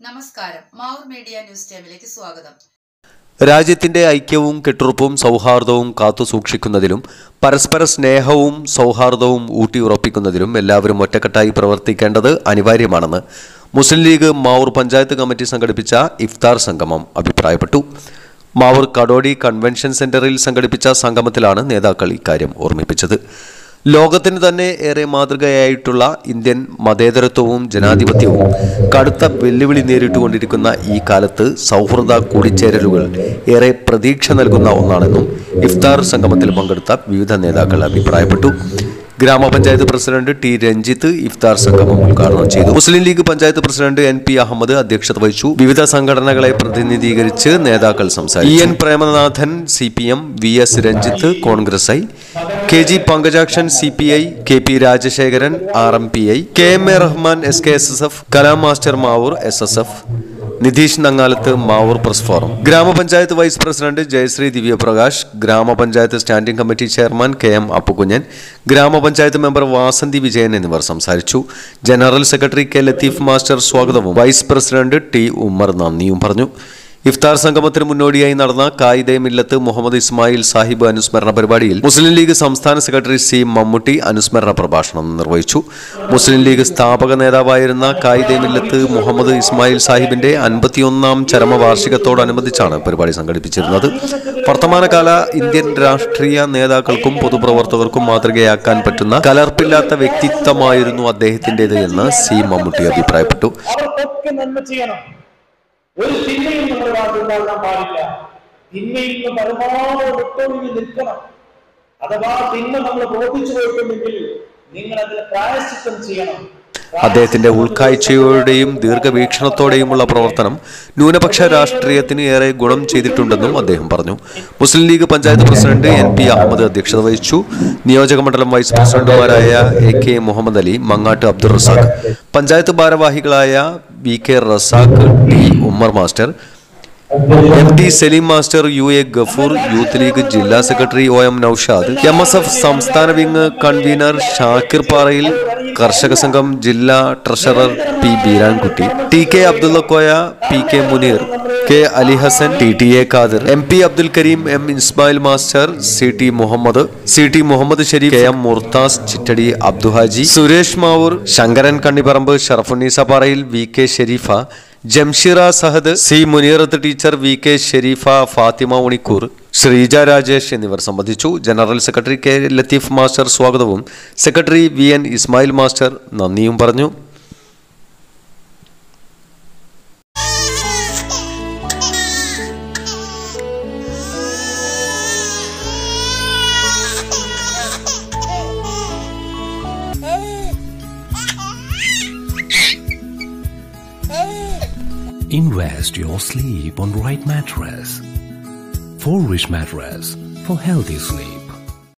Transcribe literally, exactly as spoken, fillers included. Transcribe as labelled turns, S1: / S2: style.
S1: നമസ്കാരം. Mavoor media news ടൈമിലേക്ക് സ്വാഗതം.
S2: രാജ്യത്തിന്റെ ഐക്യവും കെട്ടുറപ്പും സൗഹാർദ്ദവും കാത്തുസൂക്ഷിക്കുന്നതിലും പരസ്പര സ്നേഹവും സൗഹാർദ്ദവും ഊട്ടിയുറപ്പിക്കുന്നതിലും എല്ലാവരും ഒറ്റക്കെട്ടായി പ്രവർത്തിക്കേണ്ടത് അനിവാര്യമാണെന്ന് മുസ്ലിം ലീഗ് മാവൂർ പഞ്ചായത്ത് കമ്മിറ്റി സംഘടിപ്പിച്ച ഇഫ്താർ സംഗമം അഭിപ്രായപ്പെട്ടു. മാവൂർ കടോടി കൺവെൻഷൻ സെന്ററിൽ സംഘടിപ്പിച്ച സംഗമത്തിലാണ് നേതാക്കൾ ഇക്കാര്യം ഓർമ്മിപ്പിച്ചത്. ലോകത്തിന് തന്നെ ഏറെ മാതൃകയായിട്ടുള്ള ഇന്ത്യൻ മതേതരത്വവും ജനാധിപത്യവും കടുത്ത വെല്ലുവിളി നേരിട്ടുകൊണ്ടിരിക്കുന്ന ഈ കാലത്ത് സൗഹൃദ കൂടിച്ചേരലുകൾ ഏറെ പ്രതീക്ഷ നൽകുന്ന ഒന്നാണെന്നും ഇഫ്താർ സംഗമത്തിൽ പങ്കെടുത്ത വിവിധ നേതാക്കൾ അഭിപ്രായപ്പെട്ടു. ഗ്രാമപഞ്ചായത്ത് പ്രസിഡന്റ് ടി രഞ്ജിത്ത് ഇഫ്താർ സംഗമം ഉദ്ഘാടനം ചെയ്തു. Muslim League panchayat president N P Ahammed അധ്യക്ഷത വഹിച്ചു. വിവിധ സംഘടനകളെ പ്രതിനിധീകരിച്ച് നേതാക്കൾ സംസാരിച്ചു. E N Premanathan C P M, V S Ranjith Congress I, K G Pankajakshan C P I, K P Rajasekharan R M P I, K M A Rahman S K S S F, Kalam master Mavoor S S F, Nitheesh Nangalath Mavoor press forum, grama panchayat vice president Jayasree Divyaprakash, grama panchayat standing committee chairman K M Appukunjan, grama panchayat member Vasanthi Vijayan എന്നിവർ സംസാരിച്ചു. General secretary K Latheef master സ്വാഗതവും vice president T Ummer നന്ദിയും പറഞ്ഞു. ഇഫ്താർ സംഗമത്തിന് മുന്നോടിയായി നടന്ന കായിദെ മില്ലത്ത് മുഹമ്മദ് ഇസ്മായിൽ സാഹിബ് അനുസ്മരണ പരിപാടിയിൽ മുസ്ലിം ലീഗ് സംസ്ഥാന സെക്രട്ടറി സി മമ്മൂട്ടി അനുസ്മരണ പ്രഭാഷണം നിർവഹിച്ചു. മുസ്ലിം ലീഗ് സ്ഥാപക നേതാവായിരുന്ന കായിദെ മില്ലത്ത് മുഹമ്മദ് ഇസ്മായിൽ സാഹിബിന്റെ അൻപത്തിയൊന്നാം ചരമവാർഷികത്തോടനുബന്ധിച്ചാണ് പരിപാടി സംഘടിപ്പിച്ചിരുന്നത്. വർത്തമാനകാല ഇന്ത്യൻ രാഷ്ട്രീയ നേതാക്കൾക്കും പൊതുപ്രവർത്തകർക്കും മാതൃകയാക്കാൻ പറ്റുന്ന കലർപ്പില്ലാത്ത വ്യക്തിത്വമായിരുന്നു അദ്ദേഹത്തിൻ്റെത് എന്ന് സി മമ്മൂട്ടി അഭിപ്രായപ്പെട്ടു.
S3: ഒരു തിന്മയും നമ്മുടെ ഭാഗത്തുണ്ടാകാൻ പാടില്ല. തിന്മയിൽ നിന്ന് പരമാവധി വിട്ടൊഴിഞ്ഞ് നിൽക്കണം. അഥവാ തിന്മ നമ്മൾ ബോധിച്ചു പോയിട്ടുണ്ടെങ്കിൽ നിങ്ങൾ അതിന് പ്രായശ്ചിത്തം ചെയ്യണം.
S2: അദ്ദേഹത്തിന്റെ ഉൾക്കാഴ്ചയോടെയും ദീർഘവീക്ഷണത്തോടെയുമുള്ള പ്രവർത്തനം ന്യൂനപക്ഷ രാഷ്ട്രീയത്തിന് ഏറെ ഗുണം ചെയ്തിട്ടുണ്ടെന്നും അദ്ദേഹം പറഞ്ഞു. Muslim League panchayat president N P Ahammed അധ്യക്ഷത വഹിച്ചു. നിയോജക മണ്ഡലം വൈസ് പ്രസിഡന്റുമാരായ എ കെ മുഹമ്മദ് അലി, മങ്ങാട്ട് അബ്ദുൾ റസാഖ്, പഞ്ചായത്ത് ഭാരവാഹികളായ V K Razak, T Ummer master, M T Saleem master, U A Gafoor, Youth League ജില്ലാ secretary O M Noushad, M S F സംസ്ഥാന വിംഗ് കൺവീനർ ഷാക്കിർ പാറയിൽ, കർഷക സംഘം ജില്ലാ treasurer P Beerankutty, T K Abdullakoya, P K Muneer, K Ali Hasan, T T A Khadir, M P Abdul Kareem, M Ismail master, C T Muhammed, C T Muhammed Shareef, K M Murtaza, Chittadi Abduhaji, Suresh Mavoor, Sankaran Kannipparamba, Sharafunnisa Parayil, V K Shareefa, Jamshira Sahad, C Muneerath teacher, V K Shareefa, Fathima Unikkoor, Sreeja Rajesh എന്നിവർ സംബന്ധിച്ചു. General secretary K Latheef master സ്വാഗതവും secretary V N Ismail master നന്ദിയും പറഞ്ഞു.
S4: Invest your sleep on right mattress. For Rich Mattress for healthy sleep.